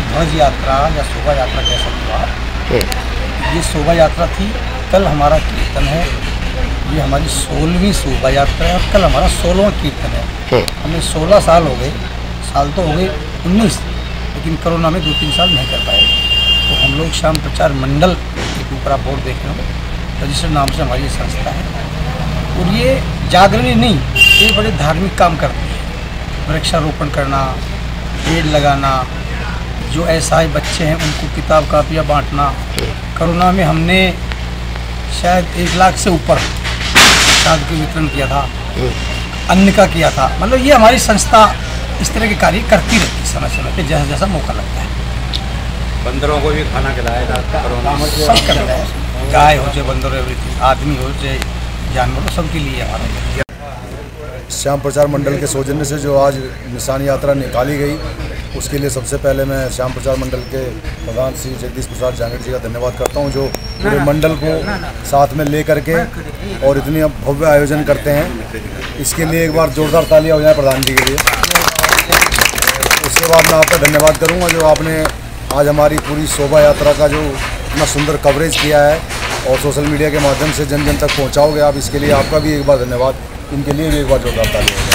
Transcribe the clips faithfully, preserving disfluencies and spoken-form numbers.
ध्वज यात्रा या शोभा यात्रा कह सकते हो आप। ये शोभा यात्रा थी, कल हमारा कीर्तन है। ये हमारी सोलहवीं शोभा यात्रा है और कल हमारा सोलहवां कीर्तन है। हमें सोलह साल हो गए, साल तो हो गए उन्नीस, लेकिन कोरोना में दो तीन साल नहीं कर पाए। तो हम लोग श्याम प्रचार मंडल एक ऊपर आप बोर्ड देख रहे हो, रजिस्टर्ड नाम से हमारी ये संस्था है और ये जागरण नहीं, ये बड़े धार्मिक काम करती है। वृक्षारोपण करना, पेड़ लगाना, जो असहाय बच्चे हैं उनको किताब कापियाँ बांटना। कोरोना में हमने शायद एक लाख से ऊपर प्रसाद का वितरण किया था, अन्न का किया था। मतलब ये हमारी संस्था इस तरह के कार्य करती रहती है समय समय पे, जैसा जैसा मौका लगता है। बंदरों को भी खाना खिलाया जाता है, सब करता है, गाय हो चाहे बंदर, एवरीथिंग, आदमी हो चाहे जानवर, सबके लिए हमारा। श्याम प्रचार मंडल के सौजन्य से जो आज निशान यात्रा निकाली गई, उसके लिए सबसे पहले मैं श्याम प्रचार मंडल के प्रधान श्री जगदीश प्रसाद जांगड़ जी का धन्यवाद करता हूं, जो पूरे मंडल को साथ में ले करके और इतनी भव्य आयोजन करते हैं। इसके लिए एक बार जोरदार तालियां हो जाए प्रधान जी के लिए। उसके बाद मैं आपका धन्यवाद करूंगा जो आपने आज हमारी पूरी शोभा यात्रा का जो इतना सुंदर कवरेज किया है और सोशल मीडिया के माध्यम से जन जन तक पहुँचाओगे आप, इसके लिए आपका भी एक बार धन्यवाद। इनके लिए भी एक बार जोरदार ताली हो जाए।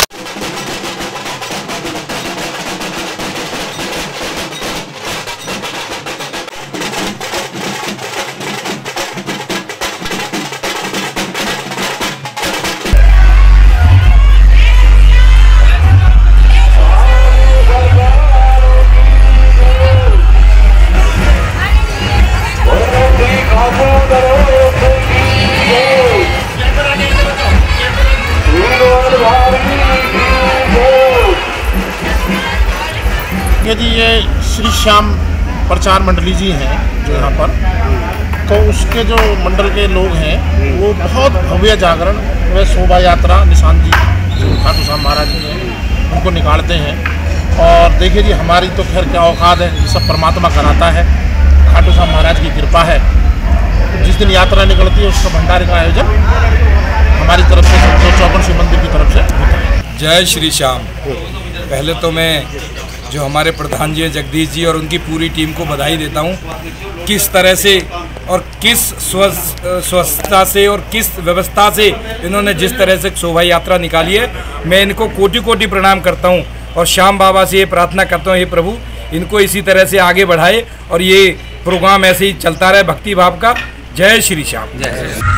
यदि ये श्री श्याम प्रचार मंडली जी हैं जो यहाँ पर, तो उसके जो मंडल के लोग हैं वो बहुत भव्य जागरण व शोभा यात्रा निशान जी जो खाटू श्याम महाराज जी हैं उनको निकालते हैं। और देखिए जी, हमारी तो खैर क्या औकात है, ये सब परमात्मा कराता है, खाटू श्याम महाराज की कृपा है। जिस दिन यात्रा निकलती है उसका भंडारे का आयोजन हमारी तरफ से, चौपन शिव मंदिर की तरफ से होता है। जय श्री श्याम। पहले तो मैं जो हमारे प्रधान जी हैं जगदीश जी और उनकी पूरी टीम को बधाई देता हूं। किस तरह से और किस स्वस्थता से और किस व्यवस्था से इन्होंने जिस तरह से शोभा यात्रा निकाली है, मैं इनको कोटि कोटि प्रणाम करता हूं और श्याम बाबा से ये प्रार्थना करता हूं, हे प्रभु इनको इसी तरह से आगे बढ़ाए और ये प्रोग्राम ऐसे ही चलता रहे भक्ति भाव का। जय श्री श्याम। जय श्री श्याम।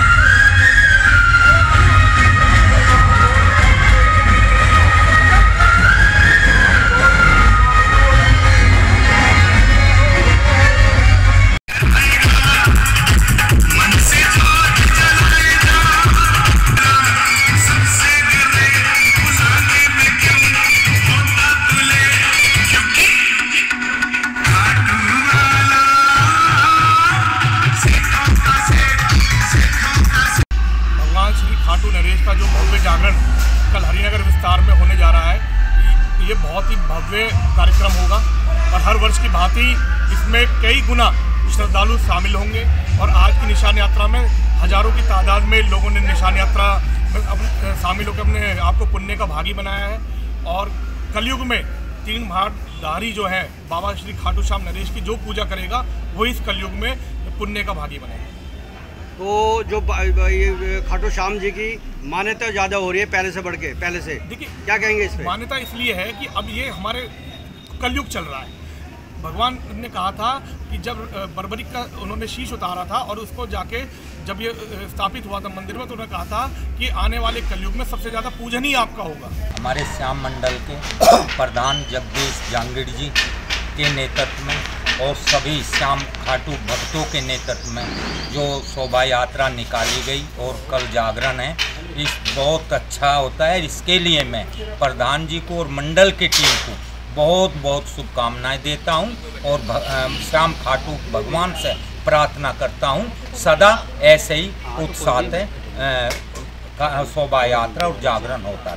का जो भव्य जागरण कल हरिनगर विस्तार में होने जा रहा है, ये बहुत ही भव्य कार्यक्रम होगा और हर वर्ष की भांति इसमें कई गुना श्रद्धालु शामिल होंगे। और आज की निशान यात्रा में हजारों की तादाद में लोगों ने निशान यात्रा में शामिल होकर अपने आपको पुण्य का भागी बनाया है। और कलयुग में तीन भाटधारी जो है बाबा श्री खाटू श्याम नरेश की जो पूजा करेगा वो इस कलयुग में पुण्य का भागी बनेगा। तो जो ये खाटू श्याम जी की मान्यता ज़्यादा हो रही है पहले से बढ़ के, पहले से देखिए क्या कहेंगे इस पे? मान्यता इसलिए है कि अब ये हमारे कलयुग चल रहा है। भगवान ने कहा था कि जब बर्बरिक का उन्होंने शीश उतारा था और उसको जाके जब ये स्थापित हुआ था मंदिर में, तो उन्होंने कहा था कि आने वाले कलयुग में सबसे ज़्यादा पूजन ही आपका होगा। हमारे श्याम मंडल के प्रधान जगदीश जांगड़ जी के नेतृत्व में और सभी श्याम खाटू भक्तों के नेतृत्व में जो शोभा यात्रा निकाली गई और कल जागरण है, इस बहुत अच्छा होता है। इसके लिए मैं प्रधान जी को और मंडल की टीम को बहुत बहुत शुभकामनाएं देता हूं और श्याम खाटू भगवान से प्रार्थना करता हूं सदा ऐसे ही उत्साह से शोभा यात्रा और जागरण होता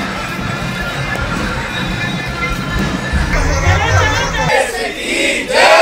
रहे।